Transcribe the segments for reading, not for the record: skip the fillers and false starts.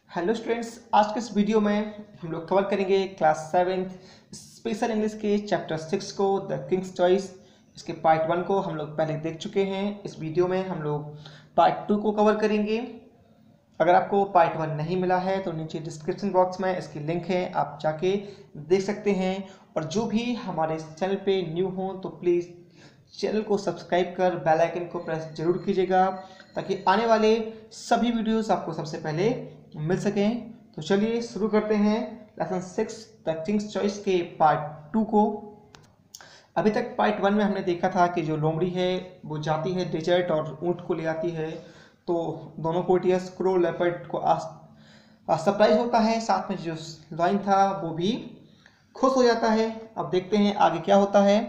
Hello students, आज के इस वीडियो में हम लोग कवर करेंगे क्लास 7 स्पेशल इंग्लिश के चैप्टर 6 को, द किंग्स चॉइस। इसके पार्ट 1 को हम लोग पहले देख चुके हैं। इस वीडियो में हम लोग पार्ट 2 को कवर करेंगे। अगर आपको पार्ट 1 नहीं मिला है तो नीचे डिस्क्रिप्शन बॉक्स में इसकी लिंक है, आप जाके देख सकते हैं। और जो भी हमारे चैनल पे न्यू हो तो प्लीज़ चैनल को सब्सक्राइब कर बेल आइकन को प्रेस जरूर कीजिएगा, ताकि आने वाले सभी वीडियोस आपको सबसे पहले मिल सकें। तो चलिए शुरू करते हैं लेसन 6 द किंग्स चॉइस के पार्ट 2 को। अभी तक पार्ट 1 में हमने देखा था कि जो लोमड़ी है वो जाती है डेजर्ट और ऊँट को ले आती है, तो दोनों कोर्टियर्स क्रो लेपर्ड को सरप्राइज होता है। साथ में जो लॉयन था वो भी खुश हो जाता है। अब देखते हैं आगे क्या होता है।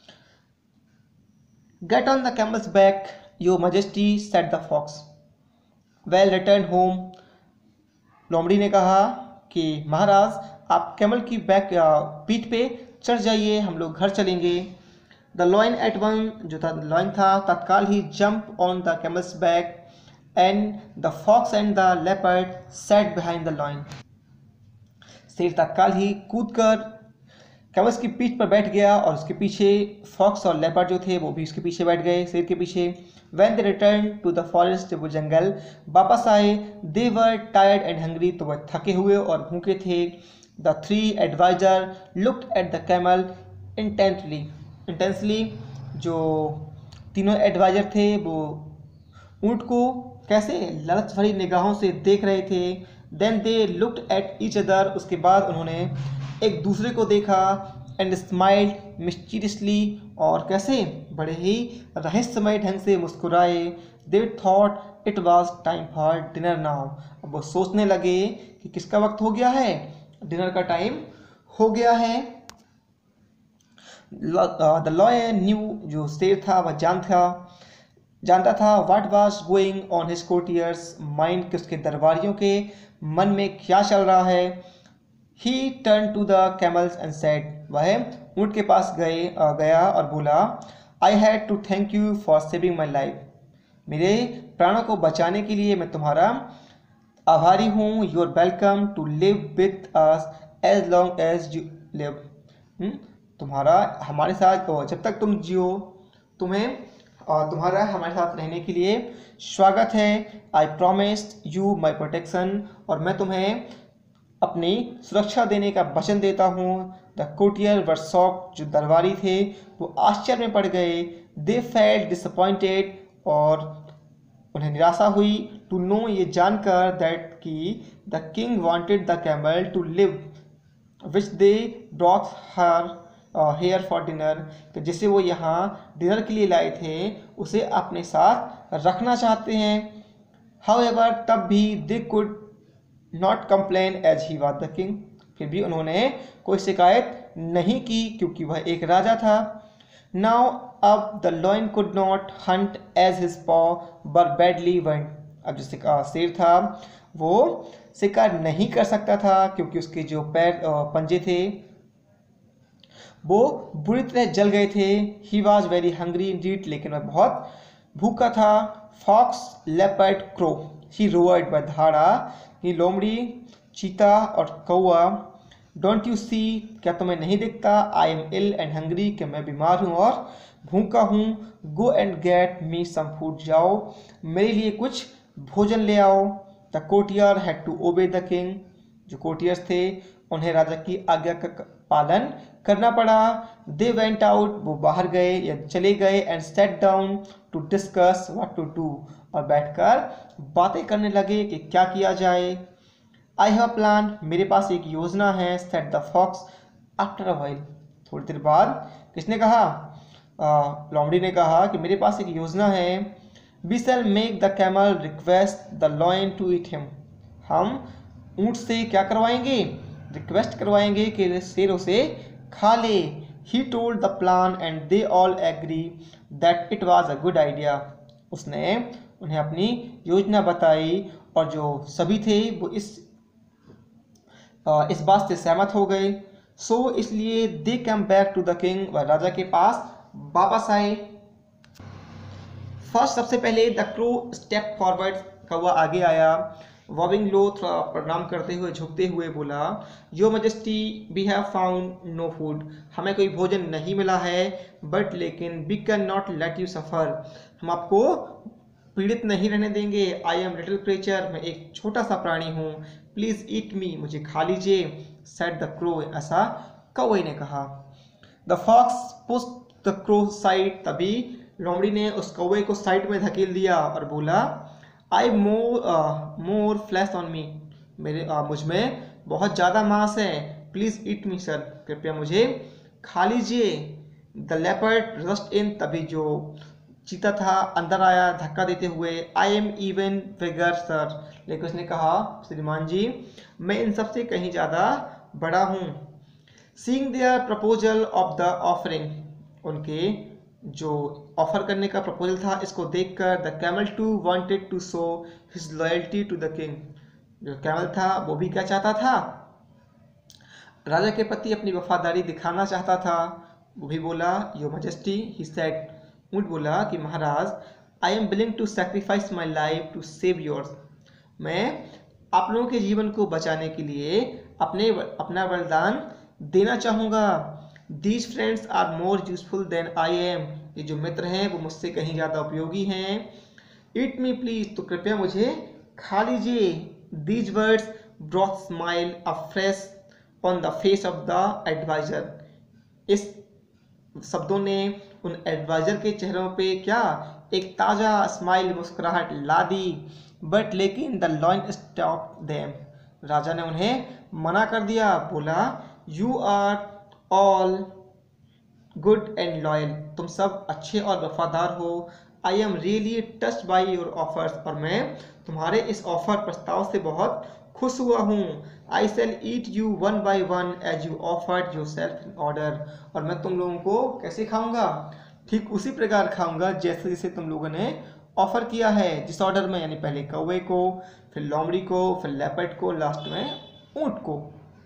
Get on the camel's back, your majesty, said the fox. Well returned home. लोमड़ी ने कहा कि महाराज आप कैमल की पीठ पे चढ़ जाइए, हम लोग घर चलेंगे। द लॉयन एट वन, जो था लॉयन था, तत्काल ही jump on the camel's back and the fox and the leopard sat behind the lion. शेर तत्काल ही कूदकर कैमल्स की पीठ पर बैठ गया और उसके पीछे फॉक्स और लेपर्ड जो थे वो भी उसके पीछे बैठ गए, शेर के पीछे। When they returned to the forest, जब वो जंगल वापस आए, they were tired and hungry, तो वह थके हुए और भूखे थे। The three advisor looked at the camel intensely, जो तीनों एडवाइजर थे वो ऊँट को कैसे लालच भरी निगाहों से देख रहे थे। Then they looked at each other, उसके बाद उन्होंने एक दूसरे को देखा। एंड स्माइल्ड मिस्टीरियसली, और कैसे बड़े ही रहस्यमय ढंग से मुस्कुराए। They thought it was time for dinner now, अब वो सोचने लगे कि किसका वक्त हो गया है, डिनर का टाइम हो गया है। द लॉयन न्यू, जो शेर था वह जानता था what was going on his courtiers mind, कि उसके दरबारियों के मन में क्या चल रहा है। He turned to the camels and said, वह ऊँट के पास गया और बोला, I had to thank you for saving my life. मेरे प्राणों को बचाने के लिए मैं तुम्हारा आभारी हूँ। You are welcome to live with us as long as you live. तुम्हारा हमारे साथ जब तक तुम जियो, तुम्हारा हमारे साथ रहने के लिए स्वागत है। I promised you my protection, और मैं तुम्हें अपनी सुरक्षा देने का वचन देता हूँ। द कोर्टियर वर शॉक्ड, जो दरबारी थे वो आश्चर्य में पड़ गए। दे फेल्ट डिसअपॉइंटेड, और उन्हें निराशा हुई। टू नो, ये जानकर दैट कि the king wanted the camel to live which they brought her here for dinner, तो जिसे वो यहाँ डिनर के लिए लाए थे उसे अपने साथ रखना चाहते हैं। हाउएवर, तब भी they could not complain as he was the king, फिर भी उन्होंने कोई शिकायत नहीं की क्योंकि वह एक राजा था। नाउ अब the lion could not hunt as his paw were badly went, अब जो शेर था वो शिकार नहीं कर सकता था क्योंकि उसके जो पैर पंजे थे वो बुरी तरह जल गए थे। He was very hungry indeed, लेकिन वह बहुत भूखा था। Fox leopard crow he roared, वह धाड़ा कि लोमड़ी चीता और कौआ। डोंट यू सी, क्या तुम्हें नहीं दिखता, I am ill and hungry, कि मैं बीमार हूँ और भूखा हूँ। Go and get me some food, जाओ मेरे लिए कुछ भोजन ले आओ। The courtier had to obey the king, जो कोर्टियर्स थे उन्हें राजा की आज्ञा का पालन करना पड़ा। दे वेंट आउट, वो बाहर गए या चले गए। And sat down to discuss what to do, और बैठकर बातें करने लगे कि क्या किया जाए। आई हैव प्लान, मेरे पास एक योजना है। Said the fox after a while, थोड़ी देर बाद किसने कहा, लोमड़ी ने कहा कि मेरे पास एक योजना है। We shall make the camel request the lion to eat him, हम ऊँट से क्या करवाएंगे, रिक्वेस्ट करवाएंगे कि शेर उसे खा ले। He told the plan and they all agree that it was a good idea, उसने उन्हें अपनी योजना बताई और जो सभी थे वो इस बात से सहमत हो गए। सो इसलिए they come back to the king, वह राजा के पास वापस आए। फर्स्ट, सबसे पहले द क्रो स्टेप फॉरवर्ड, कौवा आगे आया। बॉबिंग लो, थोड़ा प्रणाम करते हुए झुकते हुए बोला, your majesty we have found no food, हमें कोई भोजन नहीं मिला है, बट लेकिन we can not let you suffer, हम आपको पीड़ित नहीं रहने देंगे। आई एम लिटिल क्रिएचर, मैं एक छोटा सा प्राणी हूँ, प्लीज़ ईट मी, मुझे खा लीजिए। सेड द क्रो, ऐसा कौवे ने कहा। The fox pushed the crow side, तभी लोमड़ी ने उस कौवे को साइड में धकेल दिया और बोला, आई मोर फ्लैश ऑन मी, मेरे मुझ में बहुत ज़्यादा मांस है, प्लीज़ ईट मी सर, कृपया मुझे खा लीजिए। द लेपर्ड रस्ट इन, तभी जो चीता था अंदर आया धक्का देते हुए, I am even bigger sir, लेकिन उसने कहा, श्रीमान जी मैं इन सबसे कहीं ज़्यादा बड़ा हूँ। Seeing their proposal of the offering, उनके जो ऑफर करने का प्रपोजल था इसको देखकर, the camel too wanted to show his loyalty to the king, जो कैमल था वो भी क्या चाहता था, राजा के प्रति अपनी वफादारी दिखाना चाहता था। वो भी बोला, योर मैजेस्टी ही सेड, ऊँट बोला कि महाराज, I am willing to sacrifice my life to save yours, मैं आप लोगों के जीवन को बचाने के लिए अपना वरदान देना चाहूँगा। These friends are more useful than I am, ये जो मित्र हैं वो मुझसे कहीं ज़्यादा उपयोगी हैं। ईट मी प्लीज, तो कृपया मुझे खा लीजिए। These words brought smile afresh on the face of the advisor, इस शब्दों ने उन एडवाइजर के चेहरों पे क्या एक ताज़ा स्माइल, मुस्कुराहट ला दी। बट लेकिन द लॉयन स्टॉप देम, राजा ने उन्हें मना कर दिया, बोला, you are all good and loyal, तुम सब अच्छे और वफादार हो। I am really touched by your offers, और मैं तुम्हारे इस ऑफर प्रस्ताव से बहुत खुश हुआ हूँ। I shall eat you one by one as you offered yourself in order, और मैं तुम लोगों को कैसे खाऊंगा, ठीक उसी प्रकार खाऊंगा जैसे जैसे तुम लोगों ने ऑफर किया है, जिस ऑर्डर में, यानी पहले कौवे को, फिर लोमड़ी को, फिर लेपर्ड को, लास्ट में ऊँट को।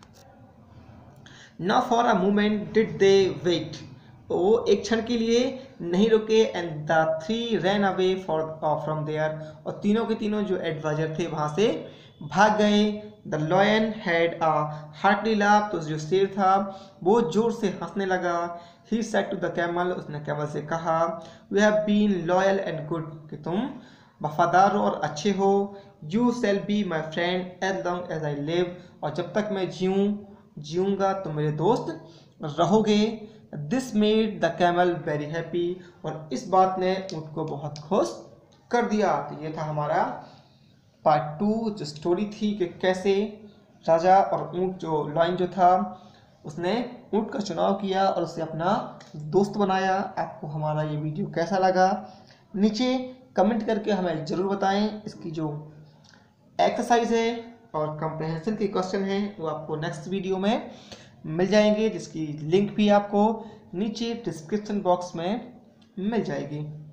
Now for a moment did they wait, वो एक क्षण के लिए नहीं रुके, and the three ran away from there, और तीनों के तीनों जो एडवाइजर थे वहाँ से भाग गए। The lion had a heartily laugh, तो जो शेर था वो जोर से हंसने लगा। He said to the camel, उसने कैमल से कहा, we have been loyal and good, कि तुम वफादार हो और अच्छे हो। You shall be my friend as long as I live, और जब तक मैं जीऊँगा तुम मेरे दोस्त रहोगे। This made the camel very happy, और इस बात ने ऊँट को बहुत खुश कर दिया। तो ये था हमारा पार्ट 2, जो स्टोरी थी कि कैसे राजा और ऊँट, जो लॉयन जो था, उसने ऊँट का चुनाव किया और उसे अपना दोस्त बनाया। आपको हमारा ये वीडियो कैसा लगा, नीचे कमेंट करके हमें ज़रूर बताएं। इसकी जो एक्सरसाइज है और कंप्रहेंशन के क्वेश्चन हैं वो आपको नेक्स्ट वीडियो में मिल जाएंगे, जिसकी लिंक भी आपको नीचे डिस्क्रिप्शन बॉक्स में मिल जाएगी।